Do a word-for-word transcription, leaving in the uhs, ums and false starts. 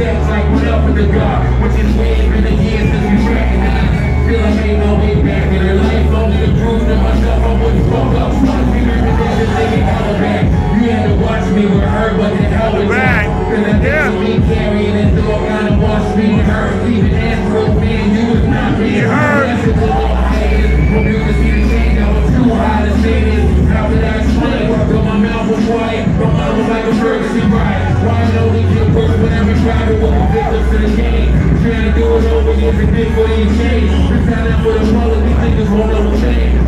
steps like what up with the God, which is way in the years since we recognized. Still I made no way back in her life, only to prove to myself I wouldn't fuck up. Once we represent this thing in hella back. You had to watch me with her, but then hell with that. Cause I think me carrying this dog kind of wash me and her. Even Astro, man, you was not being heard. Hope you can see the change, I was too high to say this. How did I explain? But my mouth was quiet, my mouth was like a Ferguson riot. Why I know they get worse when every driver was a victim to the game. Trying to do it over years and big for these chains. It's time for the public, these niggas won't know the change.